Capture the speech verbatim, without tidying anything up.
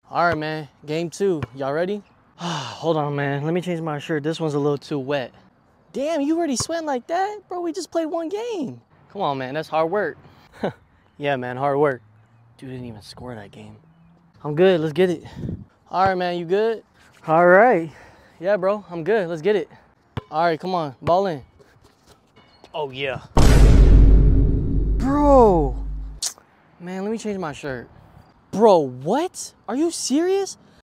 All right, man. Game two. Y'all ready? Hold on, man. Let me change my shirt. This one's a little too wet. Damn, you already sweating like that? Bro, we just played one game. Come on, man. That's hard work. Yeah, man. Hard work. Dude didn't even score that game. I'm good. Let's get it. All right, man. You good? All right. Yeah, bro. I'm good. Let's get it. All right, come on. Ball in. Oh, yeah. Bro. Man, let me change my shirt. Bro, what? Are you serious?